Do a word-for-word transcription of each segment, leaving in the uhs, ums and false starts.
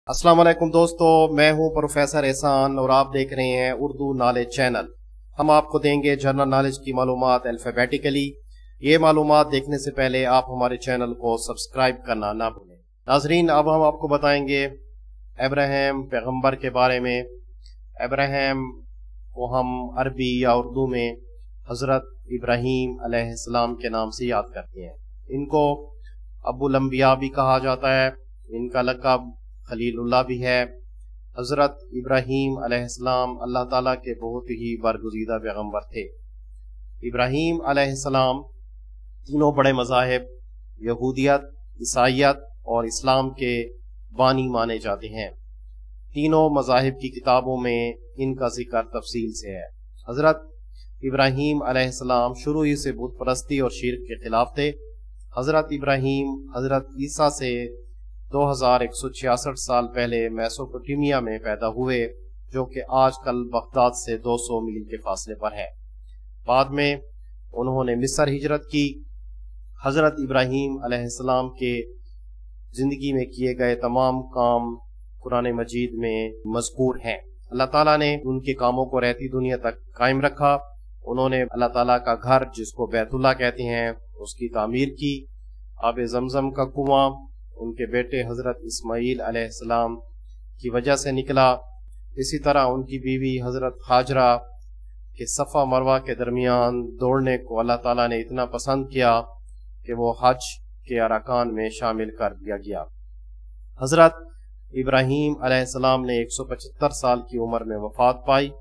अस्सलाम वालेकुम दोस्तों, मैं हूं प्रोफेसर एहसान और आप देख रहे हैं उर्दू नॉलेज चैनल। हम आपको देंगे जनरल नॉलेज की मालूमात अल्फाबेटिकली। ये मालूमात देखने से पहले आप हमारे चैनल को सब्सक्राइब करना ना भूलें। नाजरीन, अब हम आपको बताएंगे अब्राहम पैगंबर के बारे में। अब्राहम को हम अरबी या उर्दू में हज़रत इब्राहीम अलैहिस्सलाम के नाम से याद करते हैं। इनको अबुल अंबिया भी कहा जाता है। इनका लक़ब खलीलुल्लाह भी है। हज़रत इब्राहीम अलैहिस्सलाम अल्लाह ताला के बहुत ही बरगुज़ीदा पैगंबर थे। इब्राहीम अलैहिस्सलाम तीनों बड़े मज़ाहिब यहूदियत, ईसाईयत और इस्लाम के बानी माने जाते हैं। तीनों मज़ाहिब की किताबों में इनका जिक्र तफसील से है। हज़रत इब्राहीम अलैहिस्सलाम शुरू ही से बुत परस्ती और शिर्क के खिलाफ थे। हज़रत इब्राहीम हज़रत ईसा से दो हज़ार एक सौ छियासठ साल पहले मेसोपोटामिया में पैदा हुए, जो कि आजकल बगदाद से दो सौ मील के फासले पर है। बाद में उन्होंने मिस्र हिजरत की। हज़रत इब्राहीम अलैहिस्सलाम के ज़िंदगी में किए गए तमाम काम कुरान मजीद में मज़कूर हैं। अल्लाह ताला ने उनके कामों को रहती दुनिया तक कायम रखा। उन्होंने अल्लाह ताला का घर, जिसको बैतुल्लाह कहते हैं, उसकी तामीर की। आब ज़मज़म का कुआं उनके बेटे हज़रत इस्माईल अलैहिस्सलाम की वजह से निकला। इसी तरह उनकी बीवी हज़रत हाजरा के सफ़ा मरवा के दरमियान दौड़ने को अल्लाह ताला ने इतना पसंद किया कि वो हज के अरकान में शामिल कर दिया गया। हज़रत इब्राहीम अलैहिस्सलाम ने एक सौ पचहत्तर साल की उम्र में वफात पाई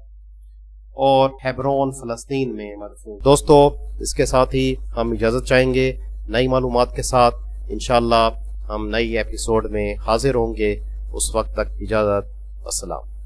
और हेब्रोन फ़लस्तीन में मदफून। दोस्तों, इसके साथ ही हम इजाज़त चाहेंगे नई मालूमात के साथ। इंशाअल्लाह हम नई एपिसोड में हाजिर होंगे। उस वक्त तक इजाज़त। अस्सलाम।